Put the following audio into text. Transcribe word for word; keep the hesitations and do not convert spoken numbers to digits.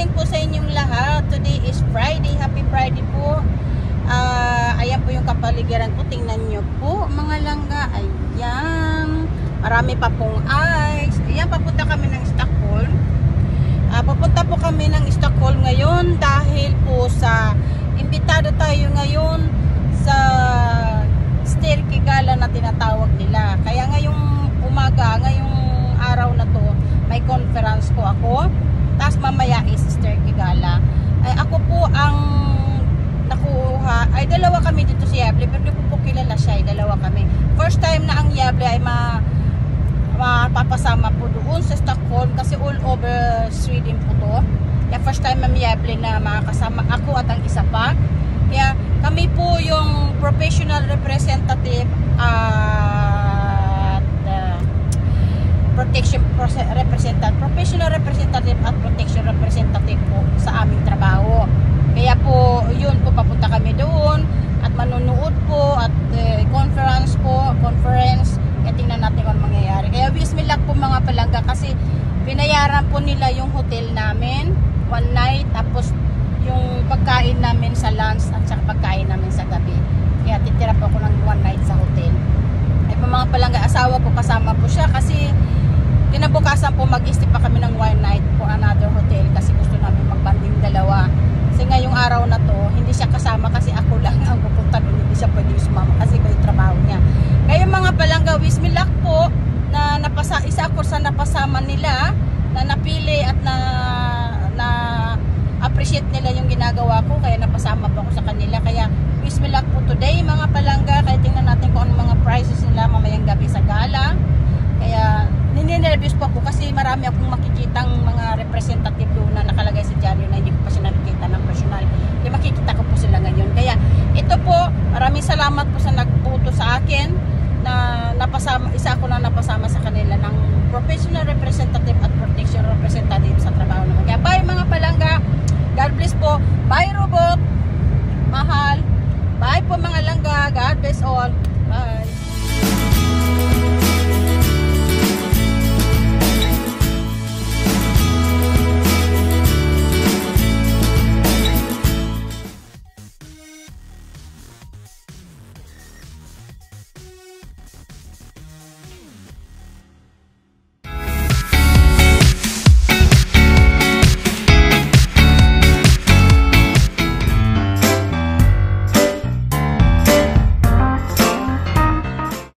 morning po sa inyong lahat. Today is Friday. Happy Friday po. Uh, ayan po yung kapaligiran ko. Tingnan nyo po mga langga. Ayan. Marami pa pong ice. Ayan, papunta kami ng Stockholm. Uh, papunta po kami ng Stockholm ngayon dahil po sa imbitado tayo ngayon sa Styrke Gala na tinatawag nila. Kaya ngayong umaga, ngayong araw na to, may conference po ako. Tapos mamaya is Styrke Gala. Ay, ako po ang nakuha. Ay, dalawa kami dito si Yable. Pero di ko po kilala siya. Ay, dalawa kami. First time na ang Yable ay ma mapapasama po doon sa Stockholm. Kasi all over Sweden po to. Kaya first time ang Yable na makakasama ako at ang isa pa. Kaya kami po yung professional representative at uh, protection representative, professional representative at protection representative po sa aming trabaho. Kaya po, yun po, papunta kami doon at manunood po at uh, conference po, conference. Kaya tingnan natin kung mangyayari. Kaya wish me luck po mga palangga kasi binayaran po nila yung hotel namin one night, tapos yung pagkain namin sa lunch at saka pagkain namin sa gabi. Kaya titira po ako ng one night sa hotel. Ay po mga palangga, asawa po kasama po siya kasi kinabukasan po mag-stay pa kami ng one night po another hotel kasi gusto namin magbanding dalawa. Kasi ngayong araw na to, hindi siya kasama kasi ako lang ang pupunta doon. Hindi siya pwede sumama kasi may trabaho niya. Kaya mga palangga, wish me luck po na napasa, isa ako sa napasama nila, na napili at na, na appreciate nila yung ginagawa ko. Kaya napasama po ako sa kanila. Kaya wish me luck po today mga palangga. Kaya tingnan natin kung ano mga prizes nila mamayang gabi sa gala. Kaya nininervyos po ako kasi marami akong makikitang mga representative doon na nakalagay sa dyaryo na hindi ko pa siya nakikita ng personal. Kaya makikita ko po sila ngayon. Kaya ito po, maraming salamat po sa nagputo sa akin na napasama, isa ako na napasama sa kanila ng professional representative at protection representative sa trabaho naman. Kaya bye mga palangga. God bless po. Bye Robot. Mahal. Bye po mga langga. God bless all.